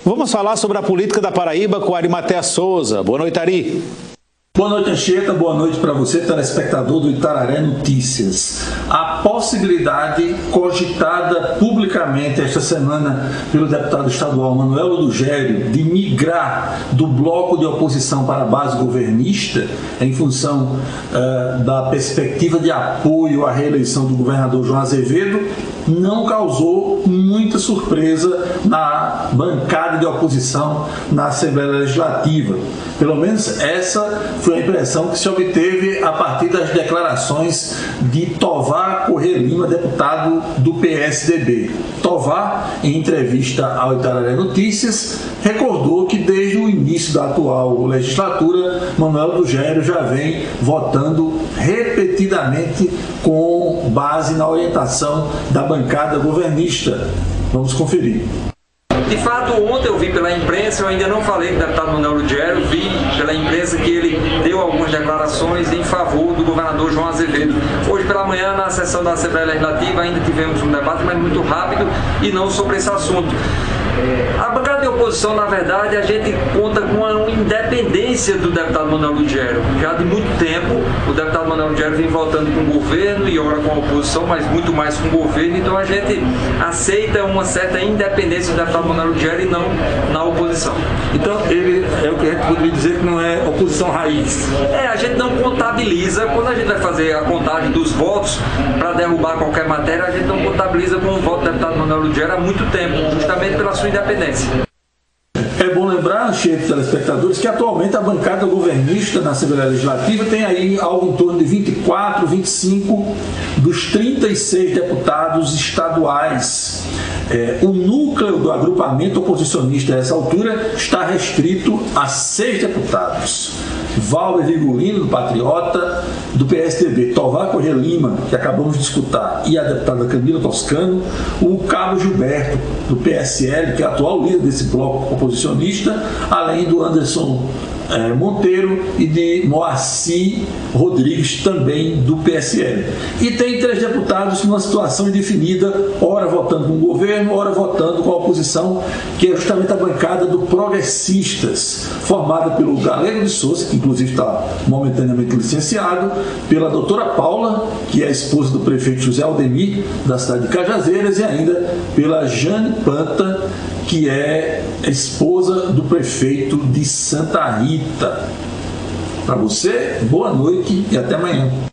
Vamos falar sobre a política da Paraíba com Arimatea Souza. Boa noite, Ari. Boa noite, Anchieta. Boa noite para você, telespectador do Itararé Notícias. A possibilidade cogitada publicamente esta semana pelo deputado estadual Manuel Ludgério de migrar do bloco de oposição para a base governista em função da perspectiva de apoio à reeleição do governador João Azevedo não causou muita surpresa na bancada de oposição na Assembleia Legislativa. Pelo menos essa foi a impressão que se obteve a partir das declarações de Tovar Corrêa Lima, deputado do PSDB. Tovar, em entrevista ao Itararé Notícias, recordou que desde o início da atual legislatura, Manuel Ludgério já vem votando repetidamente com base na orientação da bancada governista. Vamos conferir. De fato, ontem eu vi pela imprensa, eu ainda não falei com o deputado Manuel Ludgério, vi pela imprensa que ele deu algumas declarações em favor do governador João Azevedo. Hoje pela manhã, na sessão da Assembleia Legislativa, ainda tivemos um debate, mas muito rápido e não sobre esse assunto. A bancada de oposição, na verdade, a gente conta com uma independência do deputado Manuel Ludgério. Já de muito tempo, o deputado Manuel Ludgério vem votando com o governo e ora com a oposição, mas muito mais com o governo. Então a gente aceita uma certa independência do deputado Manuel Ludgério e não na oposição. Então ele é o que a gente poderia dizer que não é oposição raiz. A gente não contabiliza, quando a gente vai fazer a contagem dos votos para derrubar qualquer matéria, a gente não contabiliza com o voto do deputado Manuel Ludgério há muito tempo, justamente pela sua independência. É bom lembrar, chefes telespectadores, que atualmente a bancada governista na Assembleia Legislativa tem aí algo em torno de 24, 25 dos 36 deputados estaduais. O núcleo do agrupamento oposicionista a essa altura está restrito a 6 deputados. Valber Virgulino, do Patriota, do PSDB, Tovar Corrêa Lima, que acabamos de escutar, e a deputada Camila Toscano, o Cabo Gilberto, do PSL, que é atual líder desse bloco oposicionista, além do Anderson Monteiro e de Moacir Rodrigues, também do PSL. E tem 3 deputados numa situação indefinida, ora votando com o governo, ora votando com a oposição, que é justamente a bancada do Progressistas, formada pelo Galego de Souza, que inclusive está momentaneamente licenciado, pela doutora Paula, que é a esposa do prefeito José Aldemir, da cidade de Cajazeiras, e ainda pela Jane Panta, que é a esposa do prefeito de Santa Rita. Para você, boa noite e até amanhã.